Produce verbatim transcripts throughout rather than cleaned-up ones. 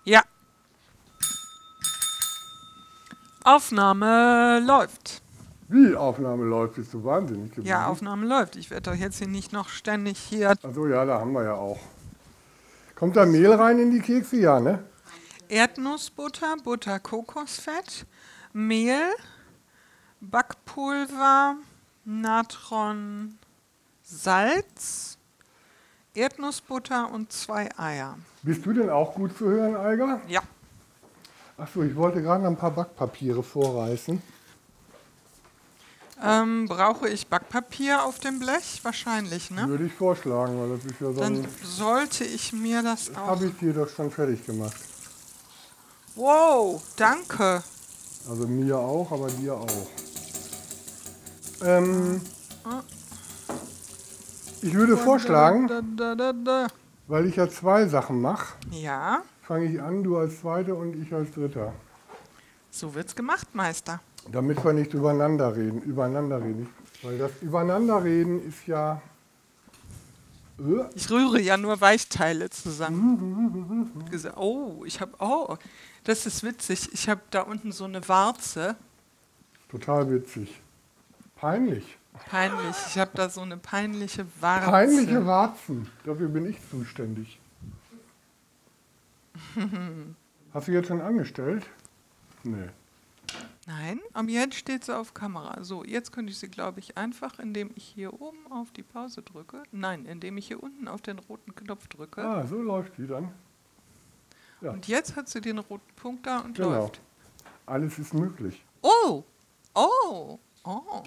Ja. Aufnahme läuft. Wie Aufnahme läuft, bist du wahnsinnig gewesen. Ja, Aufnahme läuft. Ich werde doch jetzt hier nicht noch ständig hier... Achso, ja, da haben wir ja auch. Kommt da Mehl rein in die Kekse? Ja, ne? Erdnussbutter, Butter, Kokosfett, Mehl, Backpulver, Natron, Salz, Erdnussbutter und zwei Eier. Bist du denn auch gut zu hören, Eiger? Ja. Achso, ich wollte gerade noch ein paar Backpapiere vorreißen. Ähm, brauche ich Backpapier auf dem Blech? Wahrscheinlich, ne? Würde ich vorschlagen, weil das ist ja so Dann ein... sollte ich mir das Das auch... habe ich dir doch schon fertig gemacht. Wow, danke. Also mir auch, aber dir auch. Ähm, ich würde vorschlagen, Da, da, da, da. weil ich ja zwei Sachen mache, Ja, fange ich an, du als Zweiter und ich als Dritter. so wird's gemacht, Meister. Damit wir nicht übereinander reden. Übereinander reden. Weil das Übereinanderreden ist ja... Äh, Ich rühre ja nur Weichteile zusammen. Gesa- Oh, ich habe... Oh, das ist witzig. Ich habe da unten so eine Warze. total witzig. Peinlich. Peinlich. Ich habe da so eine peinliche Warze. Peinliche Warzen. Dafür bin ich zuständig. Hast du jetzt schon angestellt? Nee. Nein, aber jetzt steht sie auf Kamera. So, jetzt könnte ich sie, glaube ich, einfach, indem ich hier oben auf die Pause drücke. Nein, indem ich hier unten auf den roten Knopf drücke. Ah, so läuft die dann. Ja. Und jetzt hat sie den roten Punkt da und Genau. läuft. Alles ist möglich. Oh! Oh! Oh!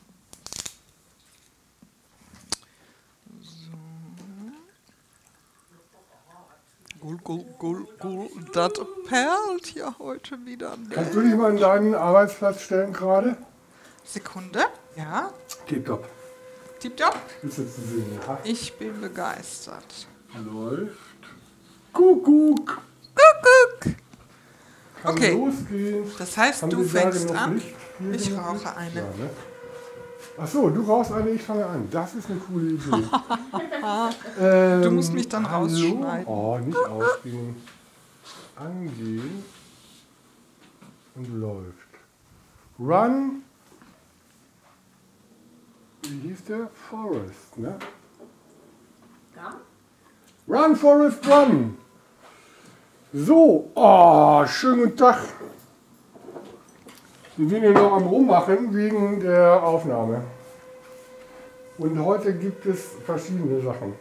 So. Gul, gul, gul, gul. Das perlt ja heute wieder. Kannst du dich mal in deinen Arbeitsplatz stellen gerade? Sekunde. Ja. Tipptopp. Tipptopp. Ist jetzt zu sehen. Ja. Ich bin begeistert. Läuft. Kuckuck. Kuckuck. Kann Okay. losgehen. Das heißt, Haben du wir da fängst genug an. Licht? Hier Ich genug rauche Licht? eine. Ja, ne? Achso, du rauchst eine, ich fange an. Das ist eine coole Idee. ähm, Du musst mich dann hallo? rausschneiden. Oh, nicht ausgehen. Angehen. Und läuft. Run. Wie hieß der? Forest, ne? Run, Forest, run! So, oh, schönen guten Tag. Wir sind hier noch am Rummachen wegen der Aufnahme. Und heute gibt es verschiedene Sachen.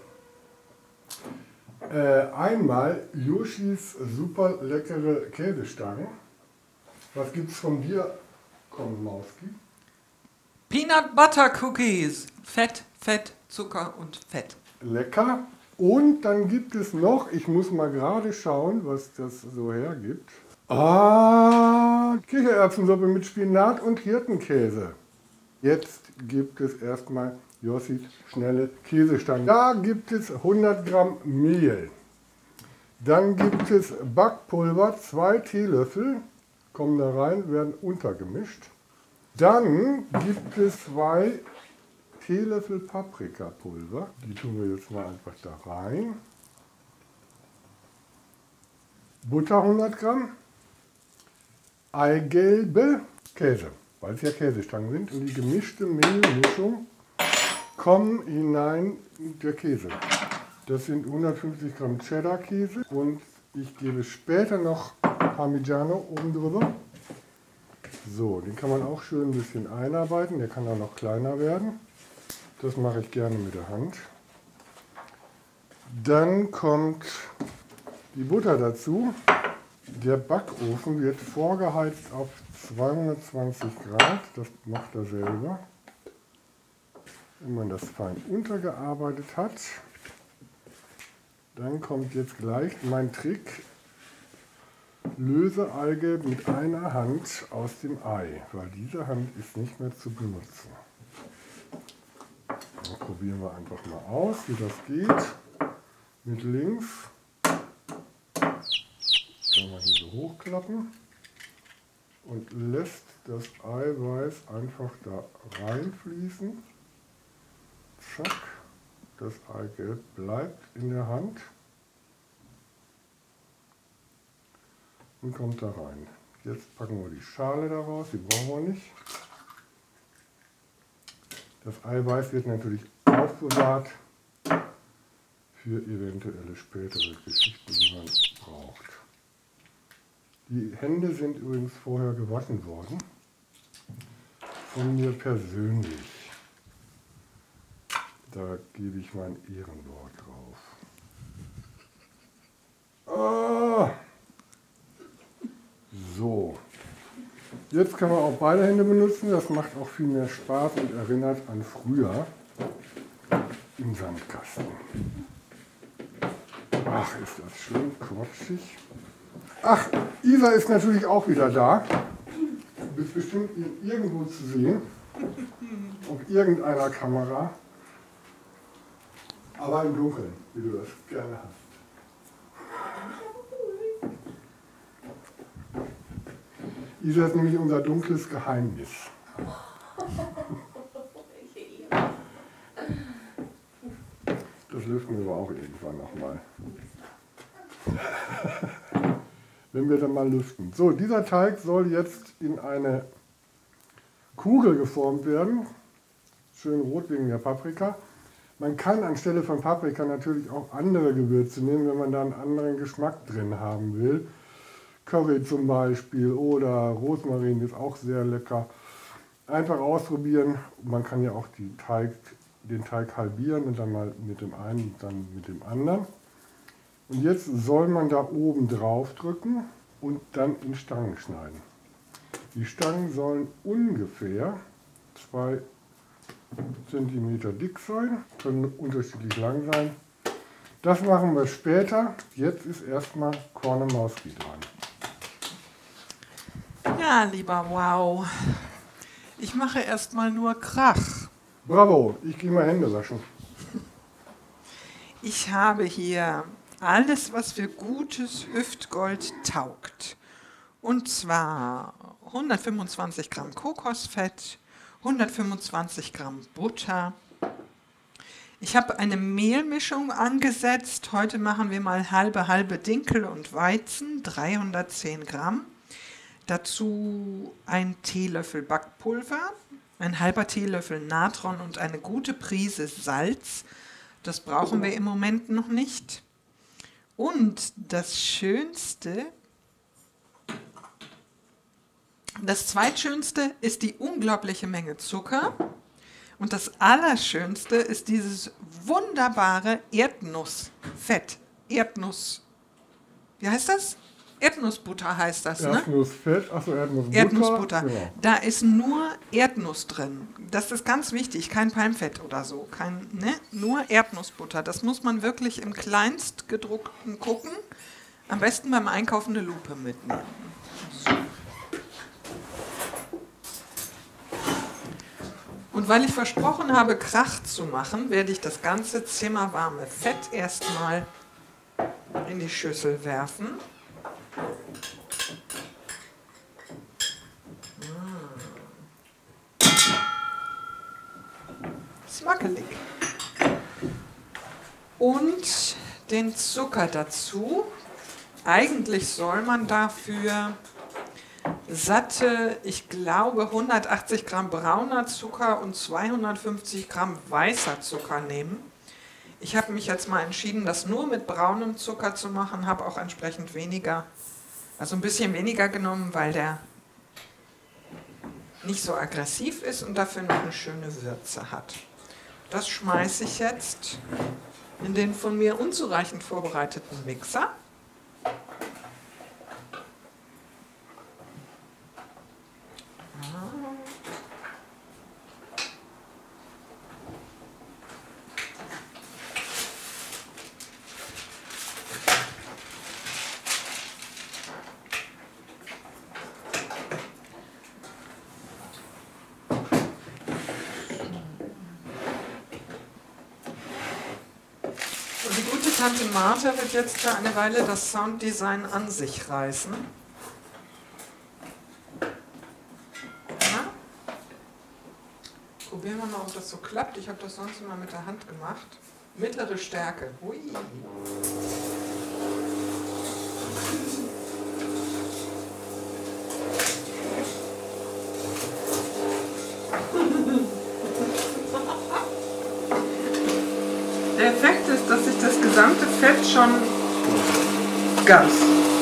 Äh, einmal Yoshis super leckere Käsestangen. Was gibt's von dir? Komm, Mauski. Peanut Butter Cookies. Fett, Fett, Zucker und Fett. Lecker. Und dann gibt es noch, ich muss mal gerade schauen, was das so hergibt. Ah, Kichererbsensuppe mit Spinat und Hirtenkäse. Jetzt gibt es erstmal Yoshis schnelle Käsestangen. Da gibt es hundert Gramm Mehl. Dann gibt es Backpulver, zwei Teelöffel, kommen da rein, werden untergemischt. Dann gibt es zwei Teelöffel Paprikapulver. Die tun wir jetzt mal einfach da rein. Butter hundert Gramm. Eigelbe, Käse, weil es ja Käsestangen sind. Und die gemischte Mehlmischung kommen hinein der Käse. Das sind hundertfünfzig Gramm Cheddar-Käse und ich gebe später noch Parmigiano oben drüber. So, den kann man auch schön ein bisschen einarbeiten, der kann auch noch kleiner werden. Das mache ich gerne mit der Hand. Dann kommt die Butter dazu. Der Backofen wird vorgeheizt auf zweihundertzwanzig Grad, das macht er selber. Wenn man das fein untergearbeitet hat, dann kommt jetzt gleich mein Trick. Löse Eigelb mit einer Hand aus dem Ei, weil diese Hand ist nicht mehr zu benutzen. Dann probieren wir einfach mal aus, wie das geht. Mit links. Kann man hier so hochklappen und lässt das Eiweiß einfach da reinfließen. Zack, das Eigelb bleibt in der Hand. und kommt da rein. Jetzt packen wir die Schale daraus, die brauchen wir nicht. Das Eiweiß wird natürlich aufbewahrt für eventuelle spätere Geschichten, die man braucht. Die Hände sind übrigens vorher gewaschen worden, von mir persönlich. Da gebe ich mein Ehrenwort drauf. Ah. So, jetzt kann man auch beide Hände benutzen, das macht auch viel mehr Spaß und erinnert an früher im Sandkasten. Ach, ist das schön quatschig. Ach, Isa ist natürlich auch wieder da. Du bist bestimmt irgendwo zu sehen, auf irgendeiner Kamera, aber im Dunkeln, wie du das gerne hast. Isa ist nämlich unser dunkles Geheimnis. Das lüften wir aber auch irgendwann nochmal. Wenn wir dann mal lüften. So, dieser Teig soll jetzt in eine Kugel geformt werden. Schön rot wegen der Paprika. Man kann anstelle von Paprika natürlich auch andere Gewürze nehmen, wenn man da einen anderen Geschmack drin haben will. Curry zum Beispiel oder Rosmarin ist auch sehr lecker. Einfach ausprobieren. Man kann ja auch die Teig, den Teig halbieren und dann mal mit dem einen und dann mit dem anderen. Und jetzt soll man da oben drauf drücken und dann in Stangen schneiden. Die Stangen sollen ungefähr zwei Zentimeter dick sein, können unterschiedlich lang sein. Das machen wir später. Jetzt ist erstmal Kornemauski dran. Ja, lieber Wow. Ich mache erstmal nur Krach. Bravo, ich gehe mal Hände waschen. Ich habe hier alles, was für gutes Hüftgold taugt. Und zwar hundertfünfundzwanzig Gramm Kokosfett, hundertfünfundzwanzig Gramm Butter. Ich habe eine Mehlmischung angesetzt. Heute machen wir mal halbe, halbe Dinkel und Weizen, dreihundertzehn Gramm. Dazu ein Teelöffel Backpulver, ein halber Teelöffel Natron und eine gute Prise Salz. Das brauchen wir im Moment noch nicht. Und das Schönste, das Zweitschönste ist die unglaubliche Menge Zucker. Und das Allerschönste ist dieses wunderbare Erdnussfett. Erdnuss, wie heißt das? Erdnussbutter heißt das, ne? Erdnussfett, achso, Erdnussbutter. Erdnussbutter. Ja. Da ist nur Erdnuss drin. Das ist ganz wichtig, kein Palmfett oder so. Kein, ne? Nur Erdnussbutter. Das muss man wirklich im Kleinstgedruckten gucken. Am besten beim Einkaufen eine Lupe mitnehmen. So. Und weil ich versprochen habe, Krach zu machen, werde ich das ganze zimmerwarme Fett erstmal in die Schüssel werfen. Smackelig. Und den Zucker dazu. Eigentlich soll man dafür satte, ich glaube, hundertachtzig Gramm brauner Zucker und zweihundertfünfzig Gramm weißer Zucker nehmen. Ich habe mich jetzt mal entschieden, das nur mit braunem Zucker zu machen, habe auch entsprechend weniger, also ein bisschen weniger genommen, weil der nicht so aggressiv ist und dafür noch eine schöne Würze hat. Das schmeiße ich jetzt in den von mir unzureichend vorbereiteten Mixer. Tante Martha wird jetzt für eine Weile das Sounddesign an sich reißen. Ja? Probieren wir mal, ob das so klappt. Ich habe das sonst immer mit der Hand gemacht. Mittlere Stärke. Hui. Der Effekt ist, dass sich das gesamte Fett schon ganz.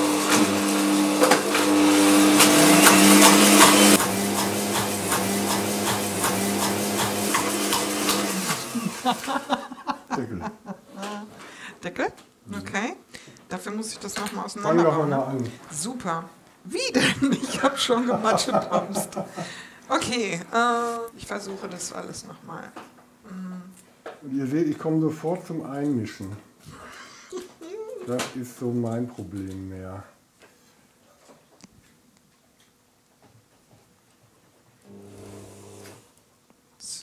Deckel. Deckel? Okay. Dafür muss ich das nochmal Fang auseinander doch mal bauen. an. Super. Wie denn? Ich habe schon gematscht und bumst. Okay, äh, ich versuche das alles nochmal. Und ihr seht, ich komme sofort zum Einmischen. Das ist so mein Problem mehr. So.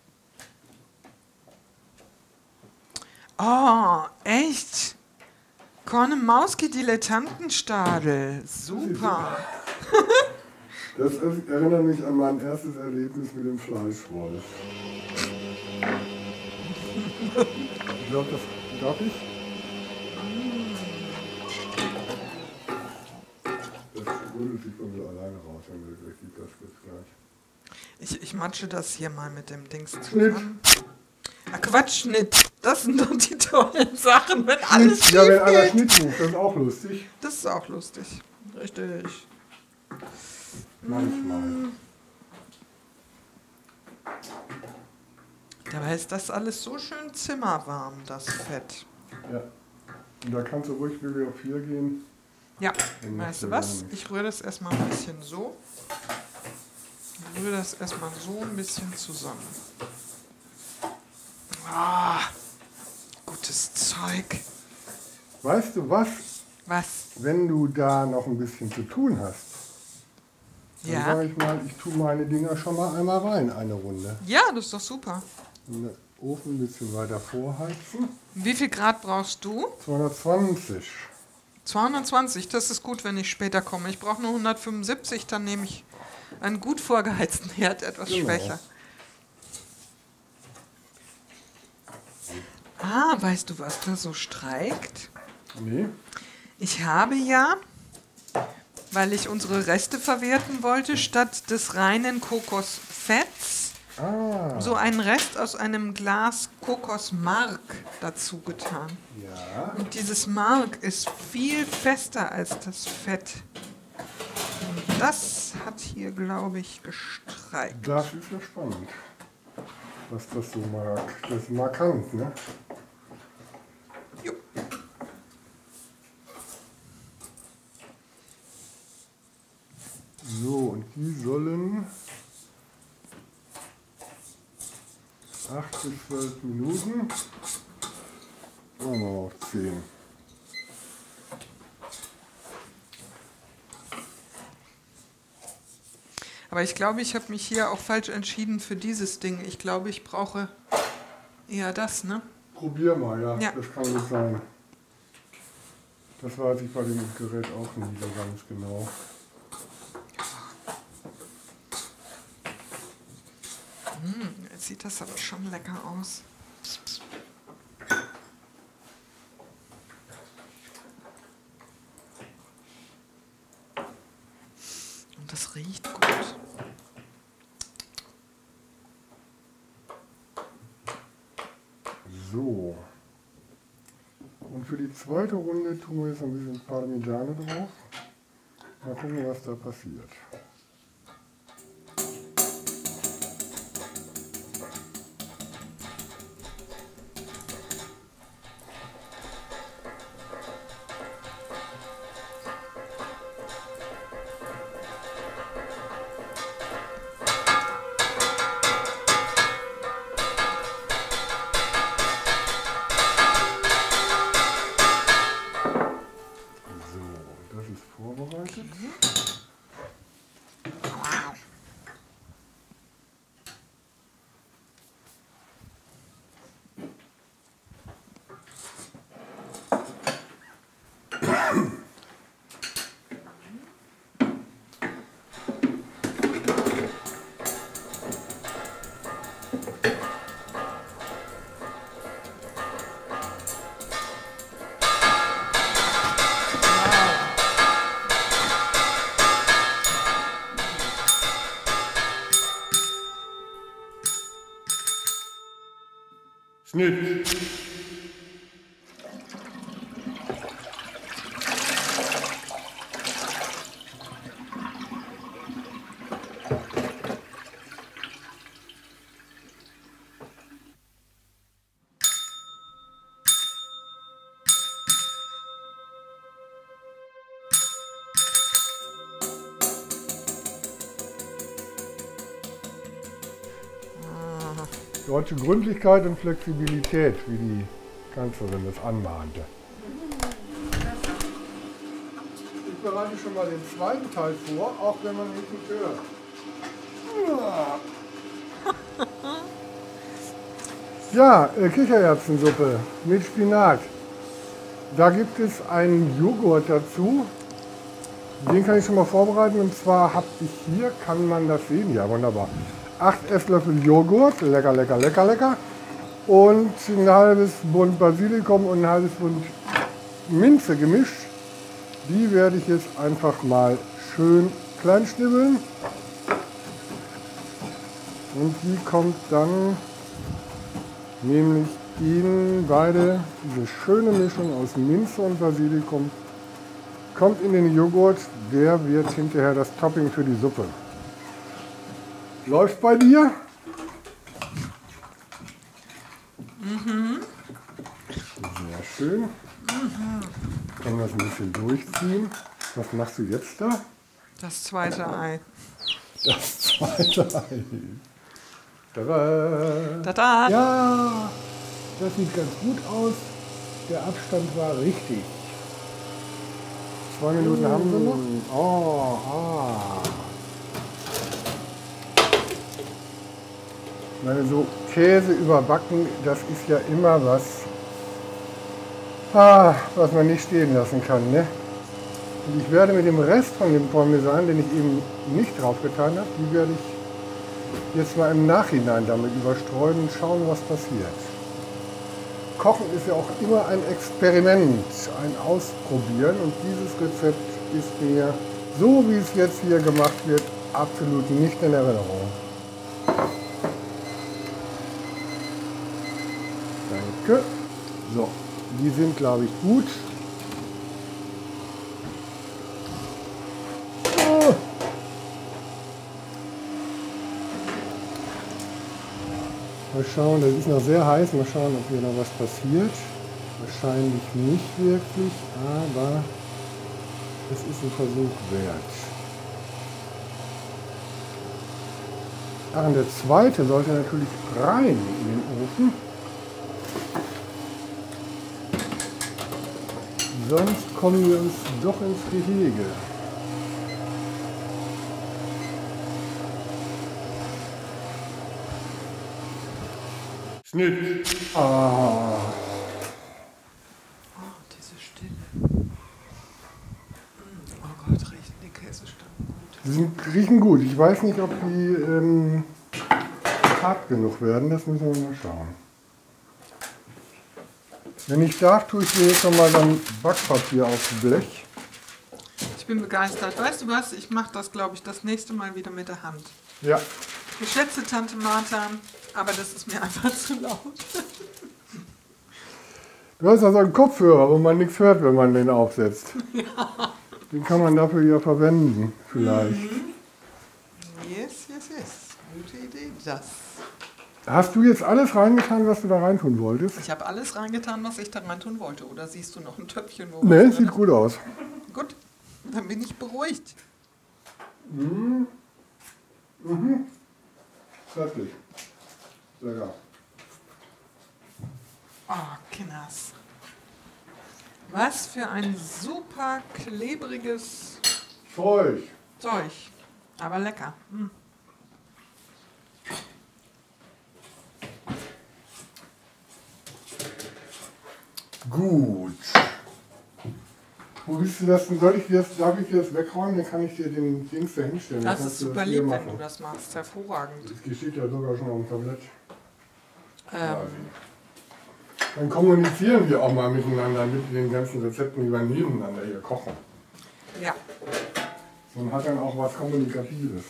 Oh, echt? Kornemauski Dilettantenstadel. Super. Das ist, erinnert mich an mein erstes Erlebnis mit dem Fleischwolf. Ich glaube, das darf ich? Das rüttelt sich von so alleine raus, wenn du richtig das jetzt gleich. Ich, ich matsche das hier mal mit dem Dings Schnitt. zusammen. Ah, Quatsch, Schnitt. Das sind doch die tollen Sachen, wenn alles Schnitt. Ja, wenn schief einer geht. Schnitt ruft, das ist auch lustig. Das ist auch lustig. Richtig. Manchmal. Dabei ist das alles so schön zimmerwarm, das Fett. Ja. Und da kannst du ruhig wieder auf vier gehen. Ja, Dann weißt machst du du was? gar nichts. Ich rühre das erstmal ein bisschen so. Ich rühre das erstmal so ein bisschen zusammen. Ah, gutes Zeug. Weißt du was? Was? Wenn du da noch ein bisschen zu tun hast, dann Ja? sage ich mal, ich tue meine Dinger schon mal einmal rein, eine Runde. Ja, das ist doch super. Den Ofen ein bisschen weiter vorheizen. Wie viel Grad brauchst du? zweihundertzwanzig. zweihundertzwanzig, das ist gut, wenn ich später komme. Ich brauche nur hundertfünfundsiebzig, dann nehme ich einen gut vorgeheizten Herd, etwas Genau. schwächer. Ah, weißt du, was da so streikt? Nee. Ich habe ja, weil ich unsere Reste verwerten wollte, statt des reinen Kokosfetts Ah. so einen Rest aus einem Glas Kokosmark dazu getan. Ja. Und dieses Mark ist viel fester als das Fett. Und das hat hier, glaube ich, gestreikt. Das ist ja spannend. Was das so mag. Das ist markant, ne? Jo. So, und die sollen acht bis zwölf Minuten. Machen wir mal auf zehn. Aber ich glaube, ich habe mich hier auch falsch entschieden für dieses Ding. Ich glaube, ich brauche eher das, ne? Probier mal, ja. Ja. Das kann gut sein. Das weiß ich bei dem Gerät auch nicht so ganz genau. Hm, jetzt sieht das aber schon lecker aus. Und das riecht gut. So. Und für die zweite Runde tun wir jetzt ein bisschen Parmigiano drauf. Mal gucken, was da passiert. So, das ist vorbereitet. Wow. Schnitt. Deutsche Gründlichkeit und Flexibilität, wie die Kanzlerin das anmahnte. Ich bereite schon mal den zweiten Teil vor, auch wenn man ihn nicht hört. Ja, äh, Kichererbsensuppe mit Spinat. Da gibt es einen Joghurt dazu. Den kann ich schon mal vorbereiten. Und zwar habe ich hier, kann man das sehen, ja wunderbar, acht Esslöffel Joghurt, lecker, lecker, lecker, lecker. Und ein halbes Bund Basilikum und ein halbes Bund Minze gemischt. Die werde ich jetzt einfach mal schön klein schnibbeln. Und die kommt dann nämlich in beide, diese schöne Mischung aus Minze und Basilikum, kommt in den Joghurt. Der wird hinterher das Topping für die Suppe. Läuft bei dir? Mhm. Sehr schön. Mhm. Kann das ein bisschen durchziehen. Was machst du jetzt da? Das zweite Ei. Das zweite Ei. Tada! Tada! Ja, das sieht ganz gut aus. Der Abstand war richtig. Zwei Minuten mm. haben wir noch. Oh, ah. Ich meine, so Käse überbacken, das ist ja immer was, ah, was man nicht stehen lassen kann. Ne? Und ich werde mit dem Rest von dem Parmesan, den ich eben nicht drauf getan habe, die werde ich jetzt mal im Nachhinein damit überstreuen und schauen, was passiert. Kochen ist ja auch immer ein Experiment, ein Ausprobieren, und dieses Rezept ist mir, so wie es jetzt hier gemacht wird, absolut nicht in Erinnerung. Danke. So, die sind, glaube ich, gut. Oh. Mal schauen, das ist noch sehr heiß. Mal schauen, ob hier noch was passiert. Wahrscheinlich nicht wirklich, aber es ist ein Versuch wert. Ach, und der zweite sollte natürlich rein in den Ofen. Sonst kommen wir uns doch ins Gehege. Schnitt. Ah. Oh, diese Stille. Oh Gott, riechen die Käsestangen gut. Die sind, riechen gut. Ich weiß nicht, ob die ähm, hart genug werden. Das müssen wir mal schauen. Wenn ich darf, tue ich mir jetzt noch mal dann Backpapier aufs Blech. Ich bin begeistert. Weißt du was? Ich mache das, glaube ich, das nächste Mal wieder mit der Hand. Ja. Geschätzte Tante Martha, aber das ist mir einfach zu laut. Du hast also einen Kopfhörer, wo man nichts hört, wenn man den aufsetzt. Ja. Den kann man dafür ja verwenden, vielleicht. Mhm. Yes, yes, yes. Gute Idee, das. Hast du jetzt alles reingetan, was du da reintun wolltest? Ich habe alles reingetan, was ich da reintun wollte. Oder siehst du noch ein Töpfchen? Wo Nee, sieht gut aus. Gut, dann bin ich beruhigt. Mhm. Mhm. Fertig. Lecker. Oh, Kinders. Was für ein super klebriges Zeug. Zeug. Aber lecker. Mm. Gut. Wo bist du das denn? Soll ich dir das, darf ich dir das wegräumen? Dann kann ich dir den Dings da hinstellen. Das ist super lieb, wenn du das machst. Hervorragend. Das steht ja sogar schon auf dem Tablett. Ähm. Dann kommunizieren wir auch mal miteinander mit den ganzen Rezepten, die wir nebeneinander hier kochen. Ja. Man hat dann auch was Kommunikatives.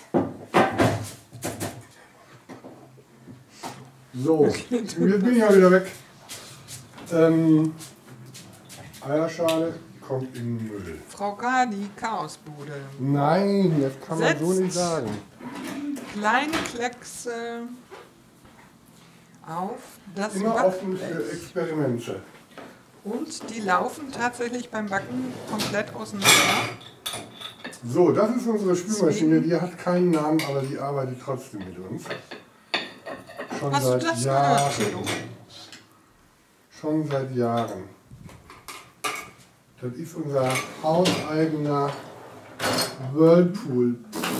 So, jetzt bin ich mal wieder weg. Ähm, Eierschale kommt in den Müll. Frau K., die Chaosbude. Nein, das kann man Setzt so nicht sagen. kleine Kleckse auf das Immer offen Backblech. für Experimente. Und die laufen tatsächlich beim Backen komplett auseinander. So, das ist unsere Spülmaschine. Die hat keinen Namen, aber die arbeitet trotzdem mit uns. Schon Hast seit du das Jahren. gehört, Theo? Schon seit Jahren. Das ist unser hauseigener Whirlpool.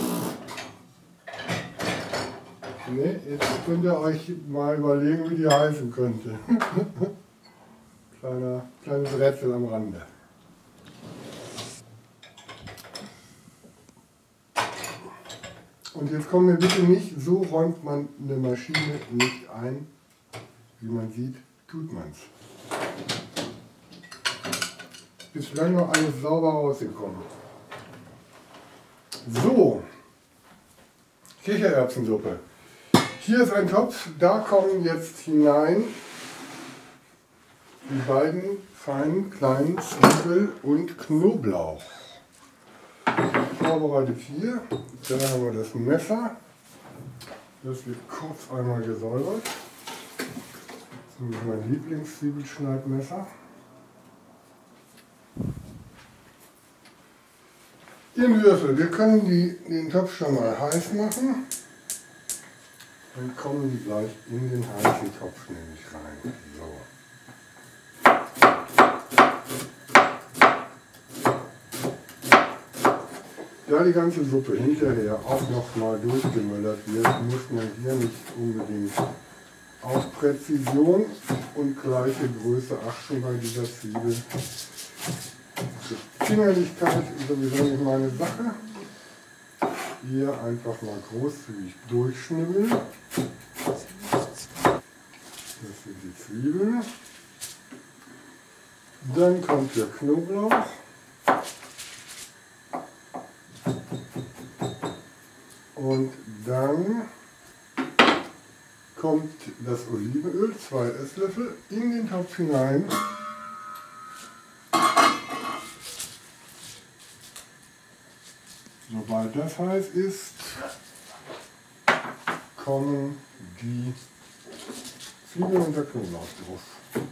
Ne, jetzt könnt ihr euch mal überlegen, wie die heißen könnte. Kleiner, kleines Rätsel am Rande. Und jetzt kommen wir bitte nicht, so räumt man eine Maschine nicht ein. Wie man sieht, tut man es. Bislang noch alles sauber rausgekommen. So, Kichererbsensuppe. Hier ist ein Topf, da kommen jetzt hinein die beiden feinen kleinen Zwiebel und Knoblauch. Vorbereitet hier, da haben wir das Messer. Das wird kurz einmal gesäubert. Das ist mein Lieblingszwiebelschneidmesser. Den Würfel, wir können die, den Topf schon mal heiß machen. Dann kommen die gleich in den heißen Topf nämlich rein. So. Da die ganze Suppe hinterher auch noch mal durchgemöllert wird, muss man hier nicht unbedingt auf Präzision und gleiche Größe achten bei dieser Zwiebel. Fingerlichkeit ist sowieso nicht meine Sache. Hier einfach mal großzügig durchschnibbeln. Das sind die Zwiebeln. Dann kommt der Knoblauch. Und dann kommt das Olivenöl, zwei Esslöffel, in den Topf hinein. Sobald das heiß ist, kommen die Zwiebeln und der Knoblauch drauf.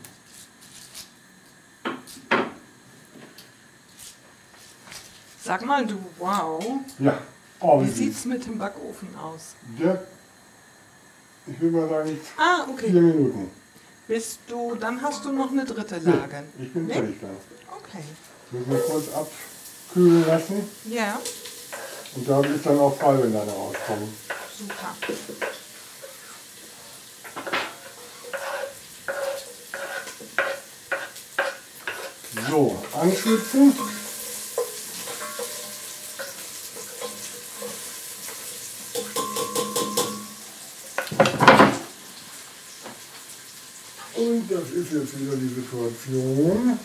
Sag mal, du, wow. Ja. Oh, Wie sieht es mit dem Backofen aus? Der, ich will mal sagen, Ah, okay. vier Minuten. Bist du, dann hast du noch eine dritte Lage. Nee, ich bin Nee? fertig da. Okay. Müssen wir kurz abkühlen lassen. Ja, Und da wird es dann auch frei, wenn da rauskommen. super. So, anschwitzen. Und das ist jetzt wieder die Situation.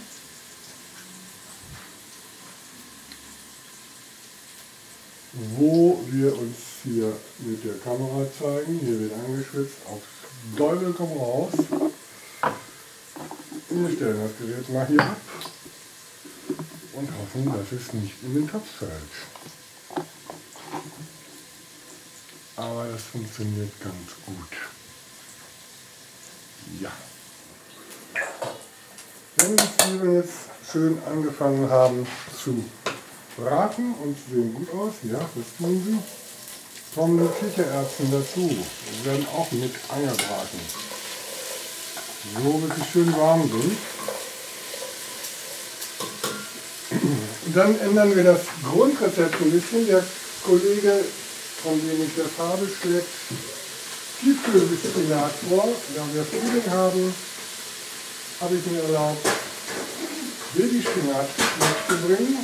Wo wir uns hier mit der Kamera zeigen. Hier wird angeschwitzt. Auf Teufel komm raus. Wir stellen das Gerät mal hier ab und hoffen, dass es nicht in den Topf fällt. Aber das funktioniert ganz gut. Ja. Wenn die Zwiebeln jetzt schön angefangen haben zu braten und sehen gut aus, ja, das tun sie, kommen die Kichererbsen dazu. Die werden auch mit angebraten. So, bis sie schön warm sind. Dann ändern wir das Grundrezept ein bisschen. Der Kollege, von dem ich das habe, schlägt Tiefkühlspinat vor. Da wir Frühling haben, habe ich mir erlaubt, Babyspinat mitzubringen.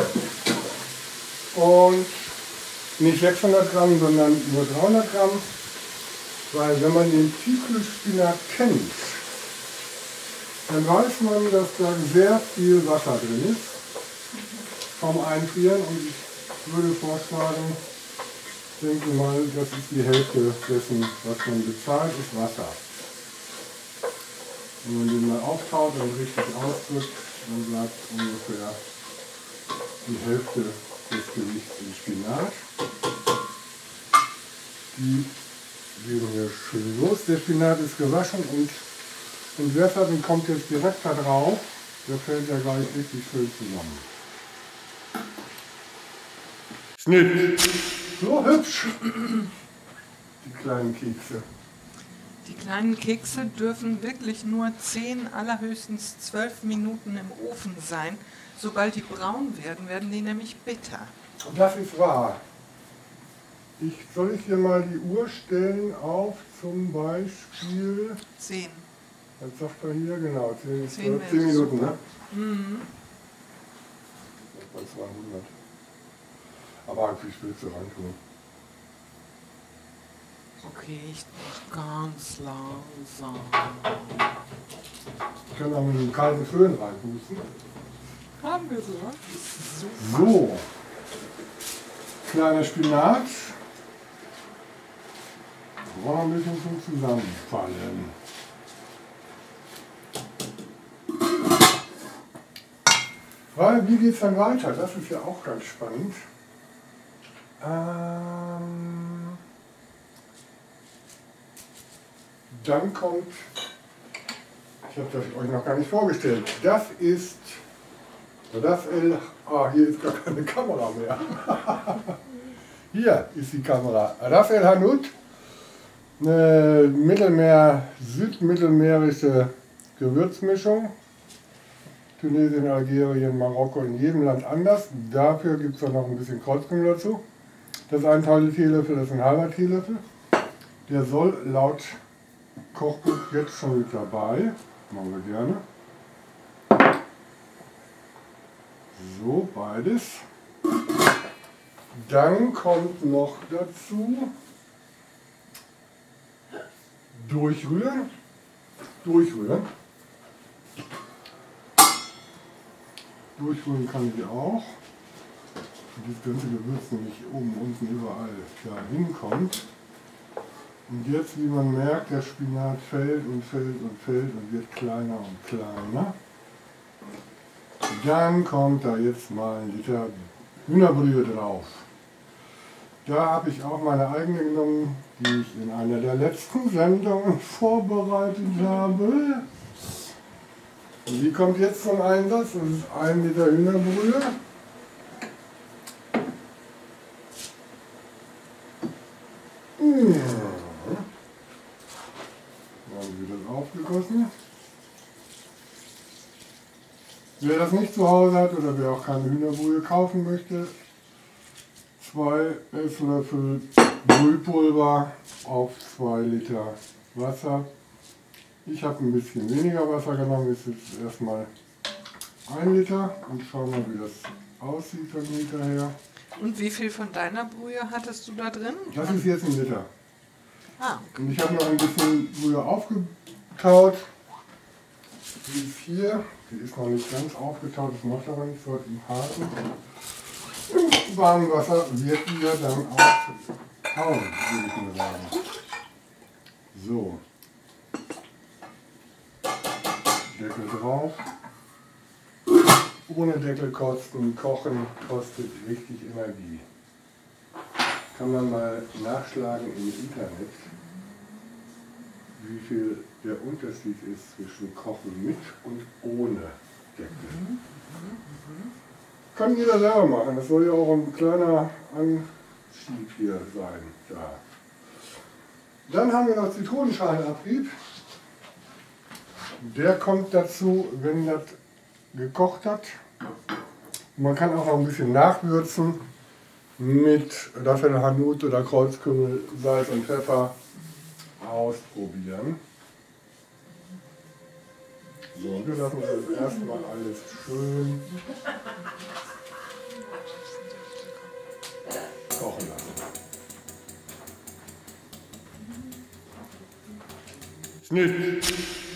Und nicht sechshundert Gramm, sondern nur dreihundert Gramm. Weil wenn man den Tiefkühlspinat kennt, dann weiß man, dass da sehr viel Wasser drin ist vom Einfrieren, und ich würde vorschlagen, denke mal, das ist die Hälfte dessen, was man bezahlt, ist Wasser. Wenn man den mal auftaut und richtig ausdrückt, dann bleibt ungefähr die Hälfte des Gewichts im Spinat. Die geben wir schön los. Der Spinat ist gewaschen und entwässert und kommt jetzt direkt da drauf. Der fällt ja gleich richtig schön zusammen. Schnitt! So hübsch! Die kleinen Kekse. Die kleinen Kekse dürfen wirklich nur zehn, allerhöchstens zwölf Minuten im Ofen sein. Sobald die braun werden, werden die nämlich bitter. Das ist wahr. Ich, soll ich hier mal die Uhr stellen auf zum Beispiel... zehn. Was sagt er hier? Genau, zehn, zehn, zehn Minuten, super. ne? Mhm. Bei zweihundert. Aber wie viel willst du reintun? Okay, ich mach ganz langsam. Ich kann auch mit einem kalten Föhn reinpusten. Haben wir so. So. Kleiner Spinat. Brauchen wir ein bisschen zum Zusammenfallen. Weil, wie geht es dann weiter? Das ist ja auch ganz spannend. Ähm, dann kommt, ich habe das euch noch gar nicht vorgestellt, das ist das L, ah, hier ist gar keine Kamera mehr. Hier ist die Kamera. Ras El Hanout, eine Mittelmeer, südmittelmeerische Gewürzmischung. Tunesien, Algerien, Marokko, in jedem Land anders. Dafür gibt es dann noch ein bisschen Kreuzkümmel dazu. Das ist ein Teil Teelöffel, das ist ein halber Teelöffel. Der soll laut Kochbuch jetzt schon mit dabei. Machen wir gerne. So, beides. Dann kommt noch dazu durchrühren. Durchrühren. Durchrühren kann ich auch. Das ganze Gewürz nämlich oben, unten, überall da hinkommt. Und jetzt, wie man merkt, der Spinat fällt und fällt und fällt und wird kleiner und kleiner. Dann kommt da jetzt mal ein Liter Hühnerbrühe drauf. Da habe ich auch meine eigene genommen, die ich in einer der letzten Sendungen vorbereitet habe. Und die kommt jetzt zum Einsatz. Das ist ein Liter Hühnerbrühe. Ja. Dann wird das aufgegossen. Wer das nicht zu Hause hat oder wer auch keine Hühnerbrühe kaufen möchte, zwei Esslöffel Brühpulver auf zwei Liter Wasser. Ich habe ein bisschen weniger Wasser genommen, ist jetzt erstmal ein Liter und schauen mal, wie das aussieht dann hinterher. Und wie viel von deiner Brühe hattest du da drin? Das ist jetzt ein Liter. Ah, okay. Und ich habe noch ein bisschen Brühe aufgetaut. Die ist hier, die ist noch nicht ganz aufgetaut, das macht aber nicht so im harten. Im warmen Wasser wird die ja dann auch tauen, würde ich mal sagen. So. Deckel drauf. Ohne Deckel kosten, kochen kostet richtig Energie. Kann man mal nachschlagen im Internet, wie viel der Unterschied ist zwischen Kochen mit und ohne Deckel. Kann jeder selber machen, das soll ja auch ein kleiner Anschieb hier sein. Da. Dann haben wir noch Zitronenschalenabrieb. Der kommt dazu, wenn das gekocht hat. Man kann auch noch ein bisschen nachwürzen mit Ras El Hanout oder Kreuzkümmel, Salz und Pfeffer. Ausprobieren. So, wir lassen das erstmal alles schön kochen lassen. Schnitt.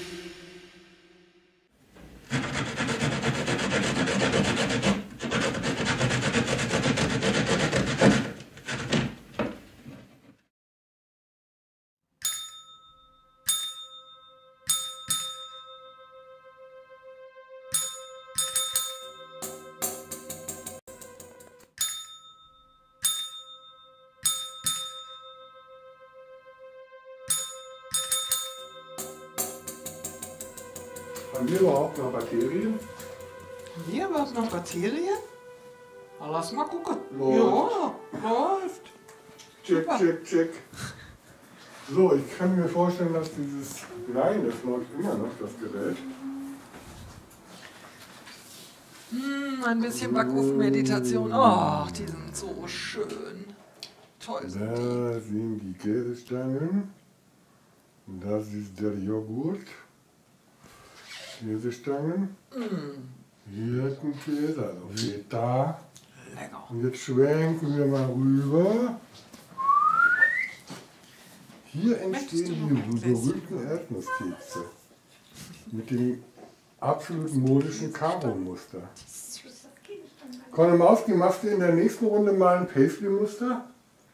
Haben wir überhaupt noch Bakterien? Haben wir überhaupt noch Bakterien? Na, lass mal gucken. Läuft. Ja, läuft. Check, Super. check, check. So, ich kann mir vorstellen, dass dieses... Nein, das läuft immer noch, das Gerät. Mm, ein bisschen Backofenmeditation. Oh, die sind so schön. Toll sind die. Da sind die Käsestangen. Das ist der Joghurt. Käsestangen. Mm, Hirtenkäse, also Feta. lecker. Und jetzt schwenken wir mal rüber. Hier entstehen du noch ein die Gläschen? berühmten Erdnusskekse. Mit dem absolut modischen Karo-Muster. Konnemowski, machst du in der nächsten Runde mal ein Paisley-Muster?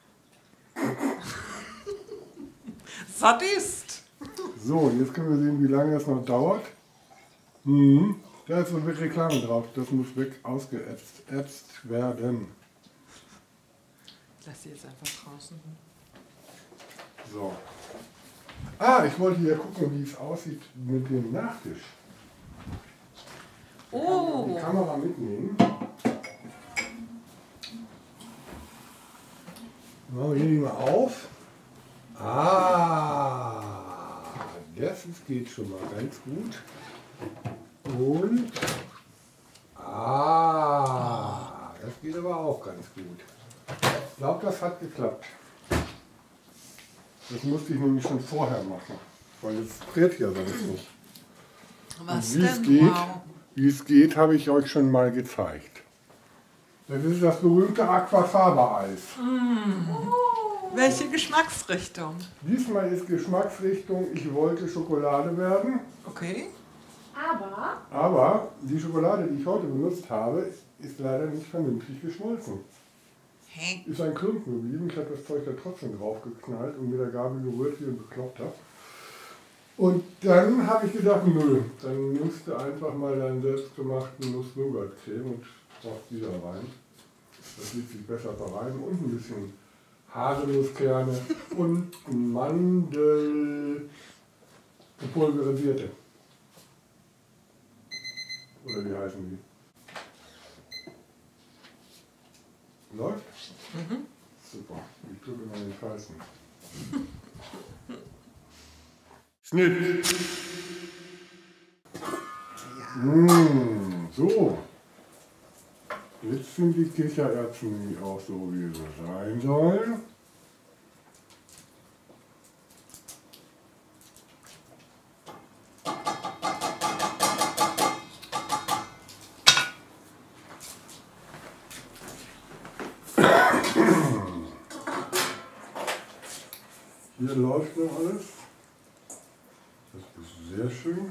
Sadist! So, und jetzt können wir sehen, wie lange das noch dauert. Mhm. Da ist so eine Reklame drauf. Das muss weg ausgeätzt ätzt werden. Ich lasse sie jetzt einfach draußen. So. Ah, ich wollte hier gucken, wie es aussieht mit dem Nachtisch. Oh! Die Kamera mitnehmen. Machen wir hier die mal auf. Ah, das ist, geht schon mal ganz gut. Und ah, das geht aber auch ganz gut. Ich glaube, das hat geklappt. Das musste ich nämlich schon vorher machen, weil es friert ja sonst nicht. Was Wie es denn? geht, Wow. wie es geht, habe ich euch schon mal gezeigt. Das ist das berühmte Aquafaba-Eis. Welche Geschmacksrichtung? Diesmal ist Geschmacksrichtung, ich wollte Schokolade werden, Okay. Aber aber die Schokolade, die ich heute benutzt habe, ist leider nicht vernünftig geschmolzen. Hä? Ist ein Klumpen geblieben, ich habe das Zeug da trotzdem drauf geknallt und mit der Gabel gerührt wie ein Bekloppter. Und dann habe ich gedacht, nö, dann nimmst du einfach mal deinen selbstgemachten Nuss-Nougat-Creme und brauchst die da rein. Das wird sich besser verreiben und ein bisschen Haselnusskerne und Mandel gepulverisierte. Oder wie heißen die? Läuft? Mhm. Super, ich drücke mal den falschen. Schnitt! Mmh, so. Jetzt sind die Kichererbsen nämlich auch so, wie sie sein sollen. Hier läuft noch alles. Das ist sehr schön.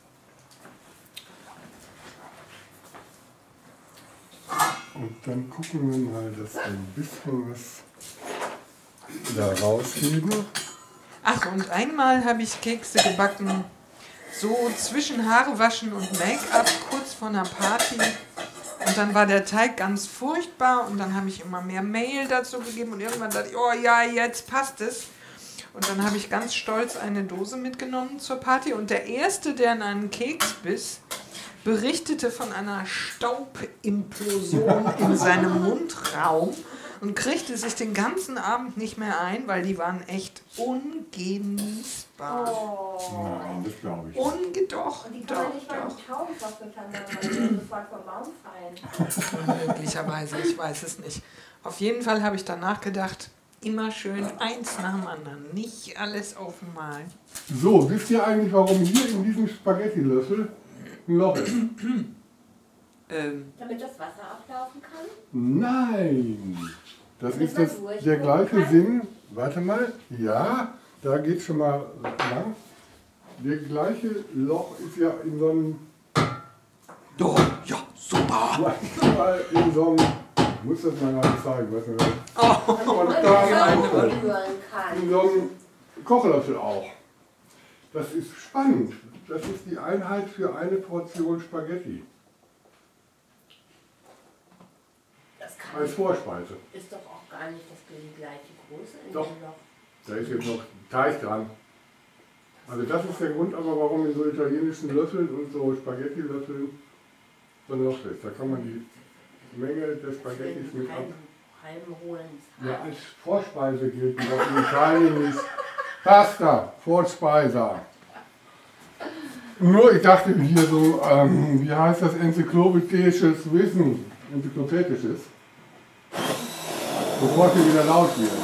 Und dann gucken wir mal, dass wir ein bisschen was da rausheben. Ach, und einmal habe ich Kekse gebacken, so zwischen Haare waschen und Make-up, kurz vor einer Party. Und dann war der Teig ganz furchtbar und dann habe ich immer mehr Mehl dazu gegeben und irgendwann dachte ich, oh ja, jetzt passt es. Und dann habe ich ganz stolz eine Dose mitgenommen zur Party und der Erste, der in einen Keks biss, berichtete von einer Staubimplosion in seinem Mundraum und kriegte sich den ganzen Abend nicht mehr ein, weil die waren echt ungenießbar. oh. Nein, das glaube ich. Unge doch, Und die kann doch, man nicht mal doch. im Taubenstoff getan haben, weil die sofort vom Baum fallen. Möglicherweise, ich weiß es nicht. Auf jeden Fall habe ich danach gedacht, immer schön eins nach dem anderen, nicht alles auf einmal. So, wisst ihr eigentlich, warum hier in diesem Spaghetti-Löffel ein Loch ist? Ähm, Damit das Wasser ablaufen kann? Nein! Das Damit ist man das, durchgucken der gleiche kann? Sinn. Warte mal, ja, da geht schon mal lang. Der gleiche Loch ist ja in so einem, oh, ja, super. manchmal in so einem, ich muss das mal gerade zeigen, was mir das Oh, Damit man da die Säure reinfällt. rühren in kann. so einem Kochlöffel auch. Das ist spannend. Das ist die Einheit für eine Portion Spaghetti Das kann als Vorspeise. ist doch auch gar nicht das gleiche Größe in Doch. dem Loch. Da ist jetzt noch Teig dran. Also das ist der Grund aber, warum in so italienischen Löffeln und so Spaghetti-Löffeln so ein Loch ist. Da kann man die Menge des Spaghettis mit ab. Halben, halben holen. Ja, als Vorspeise gilt die doch in Italien nicht. Pasta, Vorspeiser. Nur, ich dachte hier so, ähm, wie heißt das, enzyklopädisches Wissen, enzyklopädisches, bevor es hier wieder laut wird.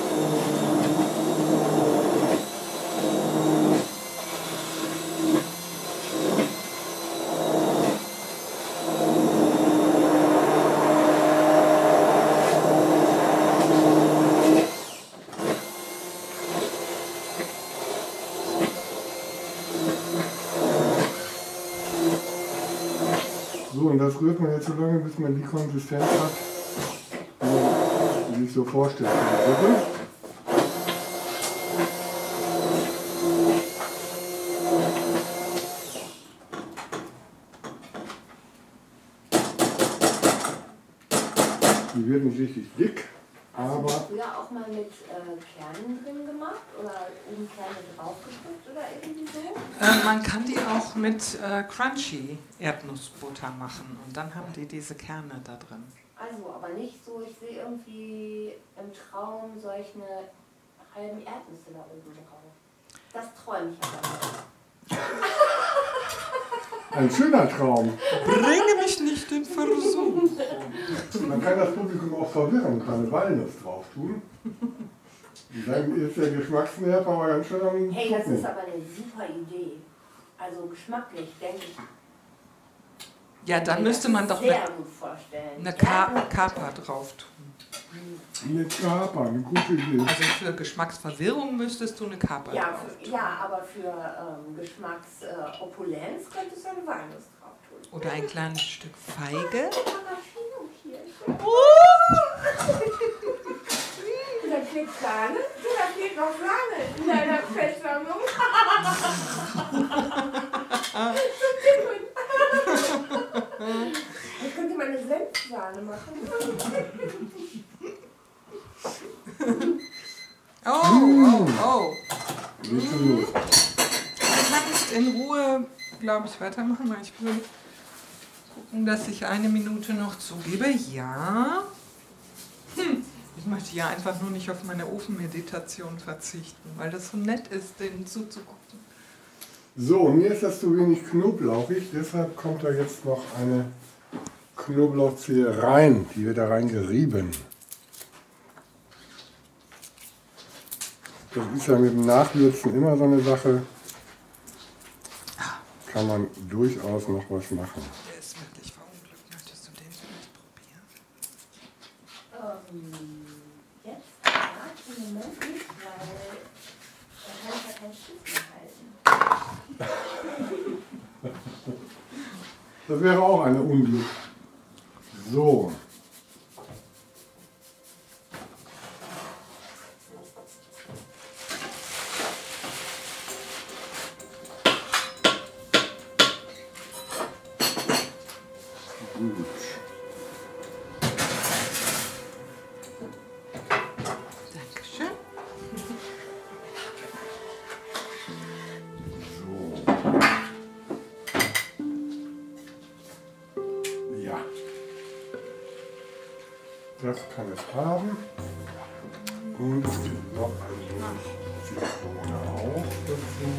So, und das rührt man jetzt so lange, bis man die Konsistenz hat, die man sich so vorstellt. Die wird nicht richtig dick, aber... Hast du früher auch mal mit äh, Kernen drin gemacht oder oben Kerne draufgedrückt oder irgendwie so? Äh, man kann die auch mit äh, Crunchy Erdnussbutter machen und dann haben die diese Kerne da drin. Also, aber nicht so, ich sehe irgendwie im Traum solche halben Erdnüsse da oben drauf. Das träume ich aber nicht. Ein schöner Traum. Bringe mich nicht in Versuch. Man kann das Publikum auch verwirren, kann eine Walnuss drauf tun. Dann ist der Geschmacksnerv aber ganz schön am Hey, das Zucken. ist aber eine super Idee. Also geschmacklich, denke ich. Ja, dann kann müsste mir man das doch sehr eine, gut vorstellen. eine Ka Erdnuss- Kapa drauf tun. Eine Kapa, eine gute Idee. Also für Geschmacksverwirrung müsstest du eine Kapa Ja, drauf für, tun. ja, aber für ähm, Geschmacksopulenz äh, könntest du eine Walnuss drauf tun. Oder ein kleines Stück Feige. Und da fehlt Sahne. Da fehlt noch Sahne in deiner Fettsammlung. Ich könnte mal eine Senfsahne machen. Oh, oh, oh. Geht schon los. Du kannst in Ruhe, glaube ich, weitermachen, weil ich will gucken, dass ich eine Minute noch zugebe. Ja. Hm. Ich möchte ja einfach nur nicht auf meine Ofenmeditation verzichten, weil das so nett ist, denen zuzugucken. So, mir ist das zu wenig knoblauchig, deshalb kommt da jetzt noch eine Knoblauchzehe rein. Die wird da reingerieben. Das ist ja mit dem Nachwürzen immer so eine Sache. Kann man durchaus noch was machen. Der ist wirklich verunglückt. Möchtest du den vielleicht probieren? Ähm, jetzt gerade im Moment nicht, weil da kann ich ja keinen Schlüssel halten. Das wäre auch eine Unglück. So. Gut. Dankeschön. So. Ja. Das kann es haben. Und es gibt noch ein wenig Zitrone auch dazu.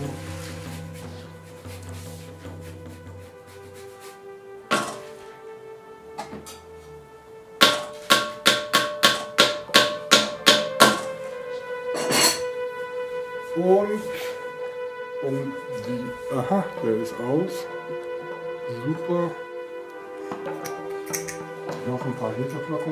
Und um die, aha, der ist aus. Super. Noch ein paar Hinterflocken.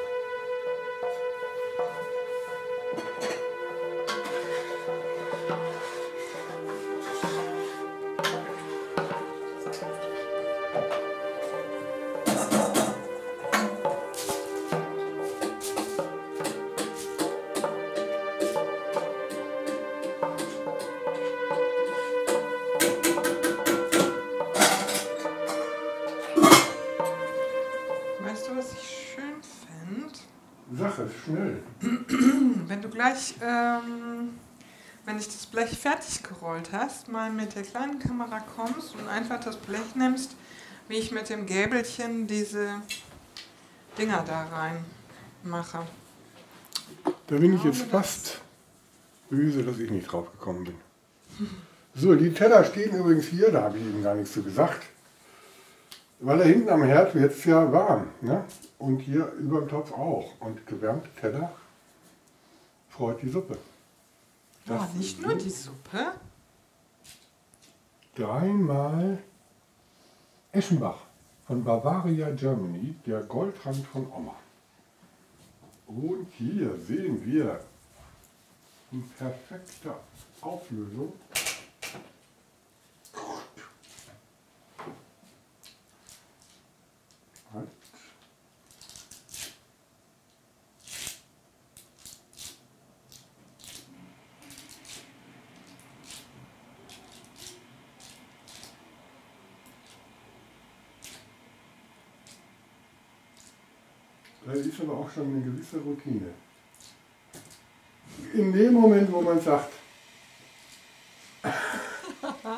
Weißt du, was ich schön fände? Sag es schnell. Wenn du gleich, ähm, wenn ich das Blech fertig gerollt hast, mal mit der kleinen Kamera kommst und einfach das Blech nimmst, wie ich mit dem Gäbelchen diese Dinger da rein mache. Da bin ich jetzt fast Böse, dass ich nicht drauf gekommen bin. So, die Teller stehen übrigens hier, da habe ich eben gar nichts zu gesagt. Weil da hinten am Herd wird es ja warm. Ne? Und hier über dem Topf auch. Und gewärmte Teller freut die Suppe. Oh, nicht nur die Suppe. Dreimal Eschenbach von Bavaria Germany, der Goldrand von Oma. Und hier sehen wir in perfekter Auflösung halt. Das ist aber auch schon eine gewisse Routine. In dem Moment, wo man sagt, aber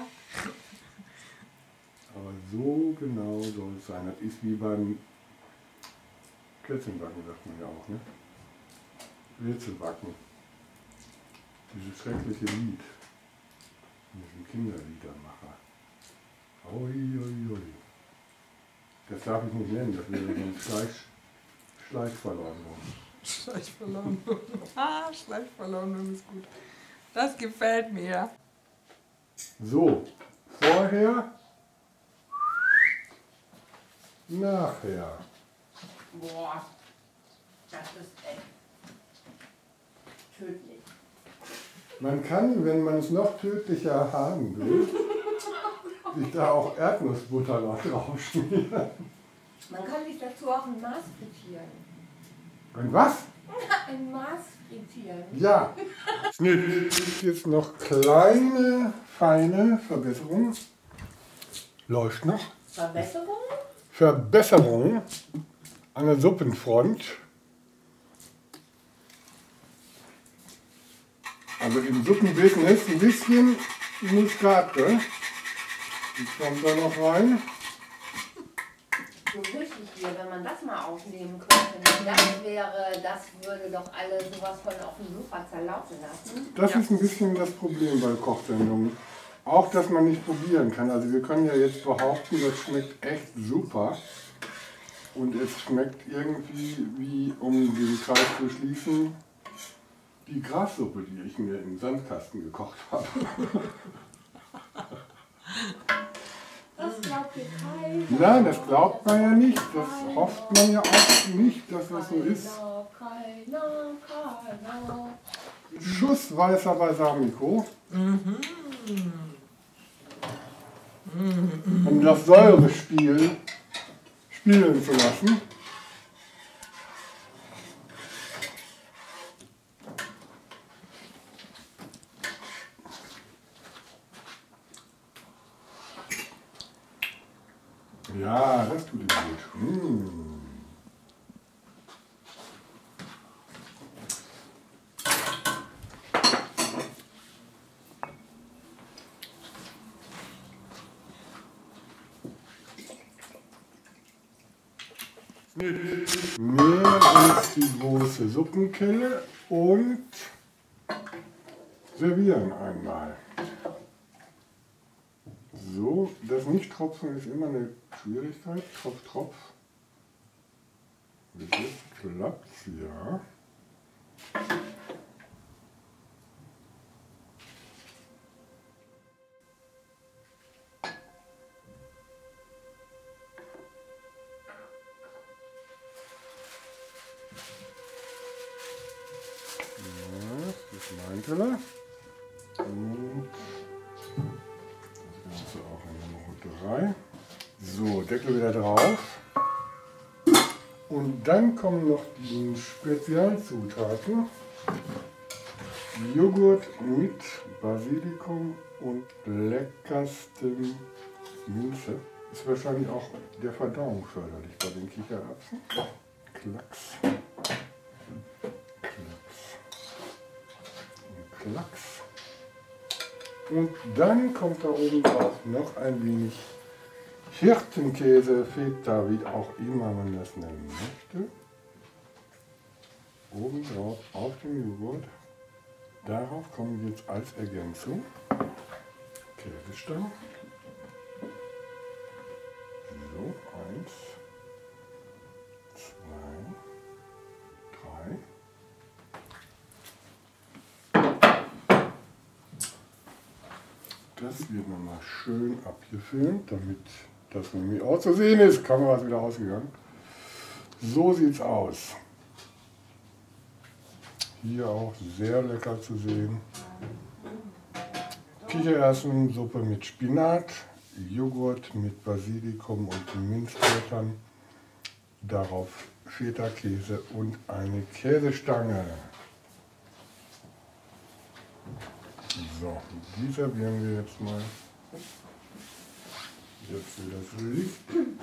so genau soll es sein. Das ist wie beim Plätzchenbacken, sagt man ja auch, ne? Rätselbacken. Dieses schreckliche Lied. Mit diesem Kinderliedermacher. Ui, ui, ui. Das darf ich nicht nennen, das wäre so ein Schleich, Schleichverleumdung. Schleichverleumdung. Ah, Schleichverleumdung ist gut. Das gefällt mir. So, vorher, nachher. Boah, das ist echt tödlich. Man kann, wenn man es noch tödlicher haben will, sich da auch Erdnussbutter noch drauf schmieren. Man kann sich dazu auch ein Maß frittieren. Und was? Ein Maß frittieren. Ja. Schnitt. Jetzt noch kleine, feine Verbesserungen. Läuft noch. Verbesserung? Verbesserungen an der Suppenfront. Also im Suppenbusiness ein bisschen Muskate. Die kommt da noch rein. So richtig hier, wenn man das mal aufnehmen könnte. Das wäre, das würde doch alle sowas von auf dem Sofa zerlaufen lassen. Das Ja. ist ein bisschen das Problem bei Kochsendungen. Auch, dass man nicht probieren kann. Also wir können ja jetzt behaupten, das schmeckt echt super. Und es schmeckt irgendwie wie, um den Kreis zu schließen, die Grassuppe, die ich mir im Sandkasten gekocht habe. Das glaubt ihr keiner. Nein, das glaubt man ja nicht. Das hofft man ja auch nicht, dass das so ist. Keiner, keiner. Schuss weißer Balsamico. Um das Säurespiel spielen zu lassen. Ja, das tut ihm gut. Mm. Mehr als die große Suppenkelle und servieren einmal. So, das Nicht-Tropfen ist immer eine Schwierigkeit. Tropf, Tropf. Bis jetzt klappt's, ja. Das ist mein Teller. Und das Ganze auch in der Molkerei. So, Deckel wieder drauf. Und dann kommen noch die Spezialzutaten. Joghurt mit Basilikum und leckerstem Minze. Ist wahrscheinlich auch der Verdauung förderlich bei den Kichererbsen. Klacks. Klacks. Und dann kommt da oben drauf noch ein wenig Hirtenkäse, Feta, wie auch immer man das nennen möchte. Oben drauf auf dem Joghurt. Darauf kommen jetzt als Ergänzung Käsestangen. So, eins, zwei, drei. Das wird nochmal schön abgefilmt, damit das nämlich auch zu sehen ist. Kamera ist wieder ausgegangen. So sieht's aus. Hier auch sehr lecker zu sehen. Kichererbsensuppe mit Spinat, Joghurt mit Basilikum und Minzblättern. Darauf Feta-Käse und eine Käsestange. So, die servieren wir jetzt mal. Jetzt will das Licht.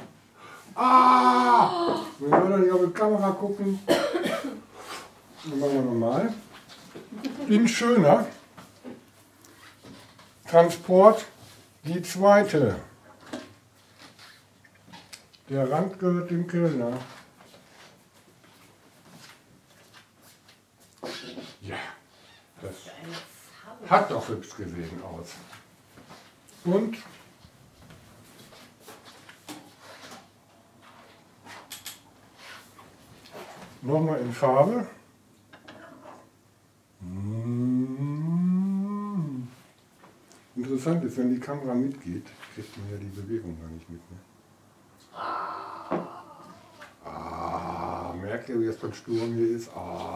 Ah! Wir wollen doch nicht auf die Kamera gucken. Dann machen wir nochmal. In schöner Transport die zweite. Der Rand gehört dem Kellner. Ja, das hat doch hübsch gesehen aus. Und nochmal in Farbe. Mmh. Interessant ist, wenn die Kamera mitgeht, kriegt man ja die Bewegung gar nicht mit. Ne? Ah, merkt ihr, wie es beim Sturm hier ist?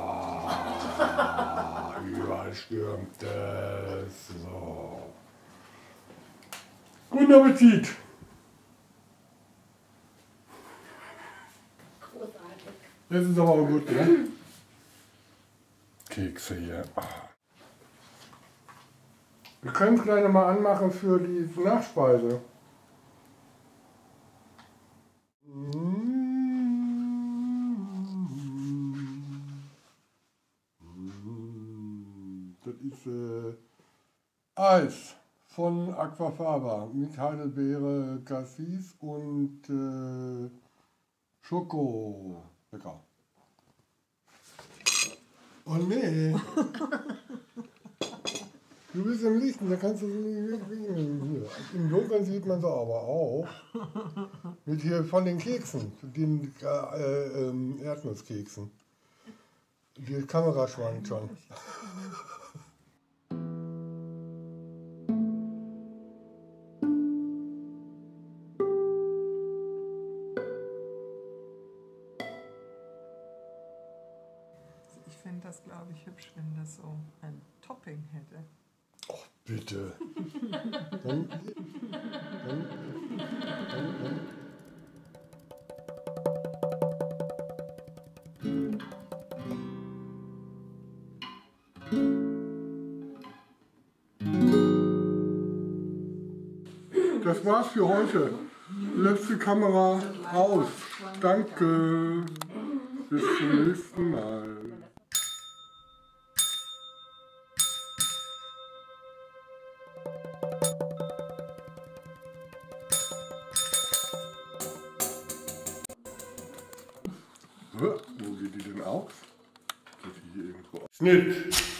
Ah, überall stürmt es. So. Guten Appetit! Großartig. Das ist aber auch gut, ne? Kekse hier. Ah. Wir können es gleich nochmal anmachen für die Nachspeise. Das ist äh, Eis von Aquafaba mit Heidelbeere, Cassis und äh, Schoko. Lecker. Oh nee. Du bist im Licht und da kannst du nicht hier. Im Dunkeln sieht man sie aber auch. Mit hier von den Keksen, den äh, äh, Erdnusskeksen. Die Kamera schwankt schon. Ich fände das, glaube ich, hübsch, wenn das so ein Topping hätte. Oh, bitte. dann, dann, dann, dann. Das war's für heute. Letzte Kamera aus. Danke. Bis zum nächsten Mal. Wo geht die denn aus? Geht die hier irgendwo aus? Schnitt!